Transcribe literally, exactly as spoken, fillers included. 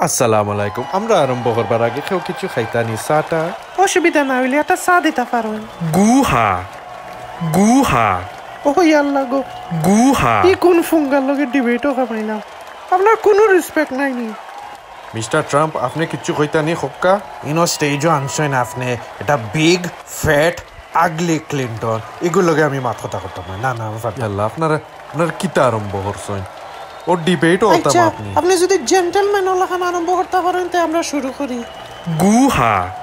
আসসালামু আলাইকুম। আমরা আরম্ভ করবার আগে কেউ কিছু খাইতানি চাটা? অসুবিধা না হইলে একটা চা দিতে পারেন। গুহা গুহা ও আল্লাহ গো, গুহা কি কোন ফুঙ্গার লগে ডিবেটও খাবাই না, আপনার কোনো রেসপেক্ট নাই নি? মিস্টার ট্রাম্প, আপনি কিচ্ছু খাইতানি হক্কা? ইনো স্টেজও আনছেন আপনি, এটা বিগ ফ্যাট আগলি ক্লিন্টন, এগুলোকে আমি মাথা কথা করতাম না। না না আল্লাহ, আপনারা আপনার কিতা আরম্ভ করছেন? ও ডিবেটও হতাম আচ্ছা, আপনি। আপনি যদি জেন্টেলম্যান ওলাখান আরম্ভ করতে পারেন তো আমরা শুরু করি। গুহা